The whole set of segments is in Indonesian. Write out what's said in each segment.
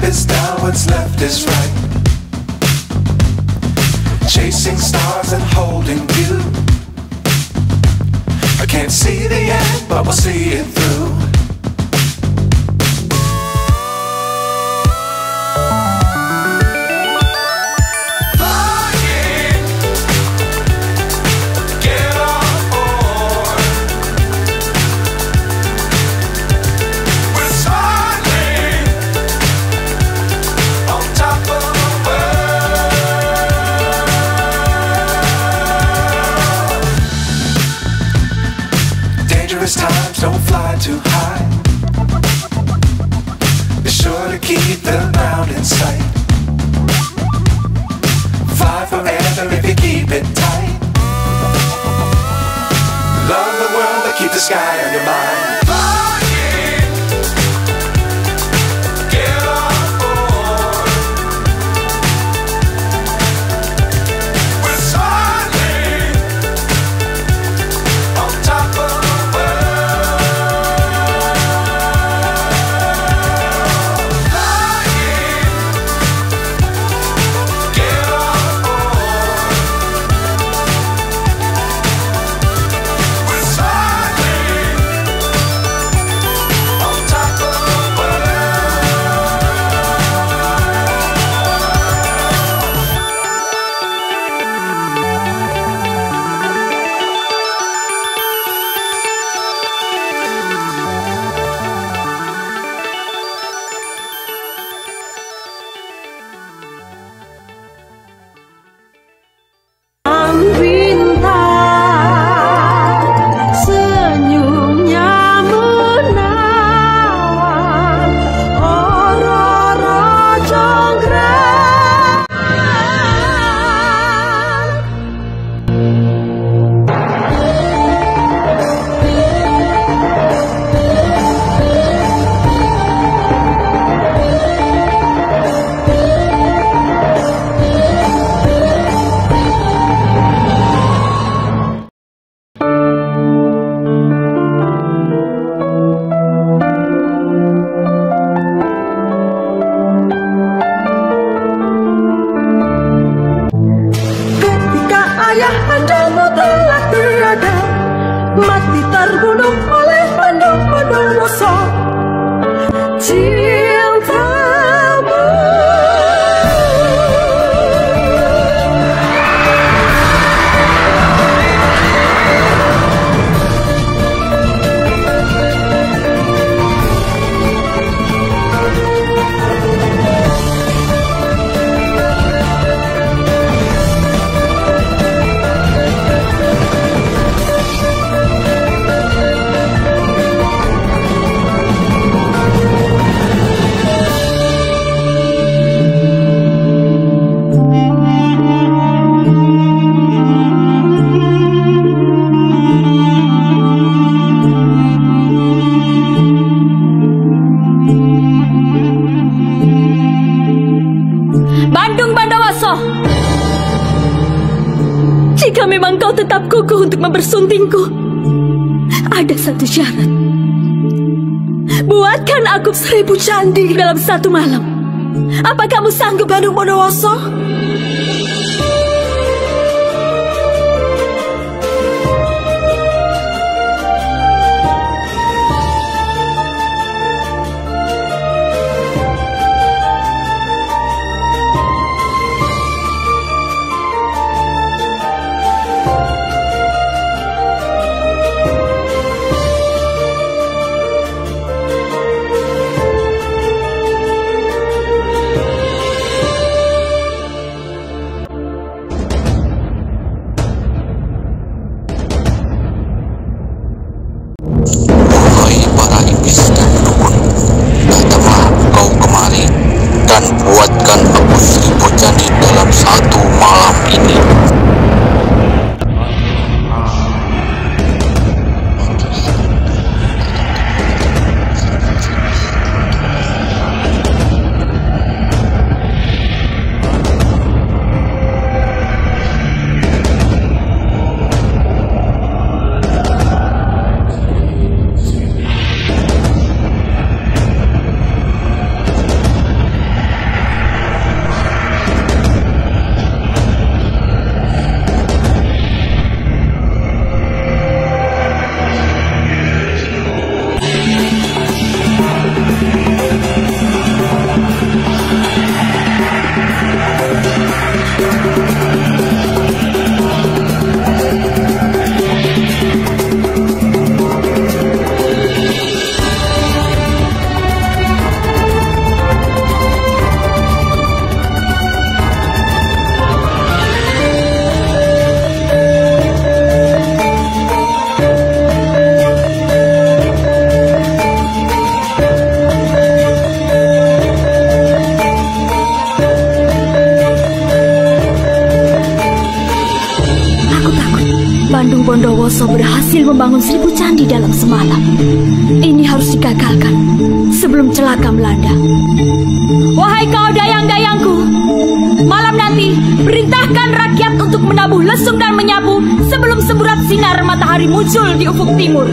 is down, what's left is right. Chasing stars and holding you. I can't see the end, but we'll see it through. Times don't fly too high. Be sure to keep the ground in sight. Fly forever if you keep it tight. Love the world but keep the sky on your mind. Mati terbunuh oleh pendosa cintamu. Jika memang kau tetap kukuh untuk mempersuntingku, ada satu syarat. Buatkan aku 1000 candi dalam satu malam. Apa kamu sanggup, Bandung Bondowoso? berhasil membangun 1000 candi dalam semalam. Ini harus digagalkan sebelum celaka melanda. Wahai kau dayang-dayangku, malam nanti perintahkan rakyat untuk menabuh lesung dan menyapu sebelum semburat sinar matahari muncul di ufuk timur.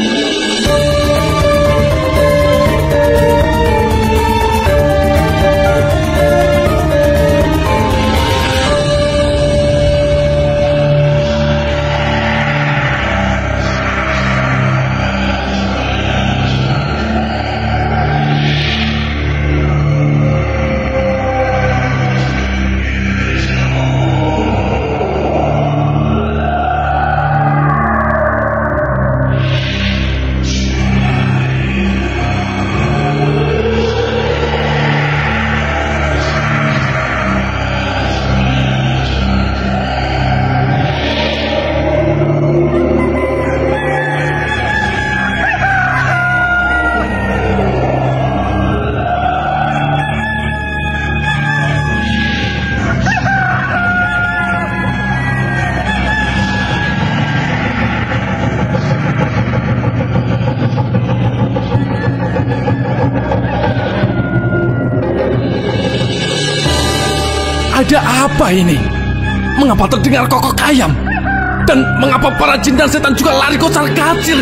Ada apa ini? Mengapa terdengar kokok ayam? Dan mengapa para jin dan setan juga lari kocar kacir?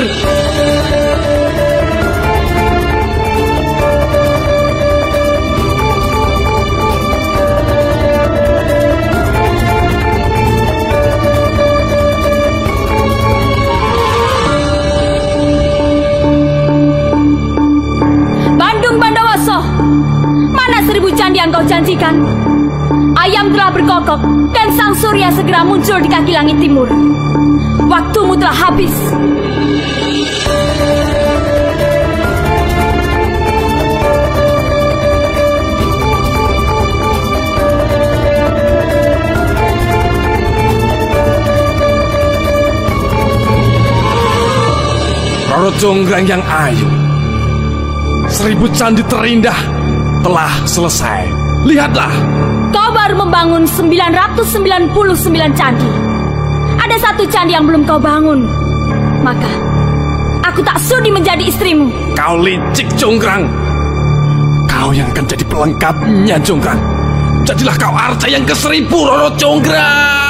Bandung Bandawoso, mana 1000 candi yang kau janjikan? Ayam telah berkokok dan sang surya segera muncul di kaki langit timur. Waktumu telah habis. Roro Jonggrang yang ayu, 1000 candi terindah telah selesai. Lihatlah. Kau baru membangun 999 candi. Ada 1 candi yang belum kau bangun. Maka aku tak sudi menjadi istrimu. Kau licik, Jonggrang. Kau yang akan jadi pelengkapnya, Jonggrang. Jadilah kau arca yang ke-1000, Roro Jonggrang.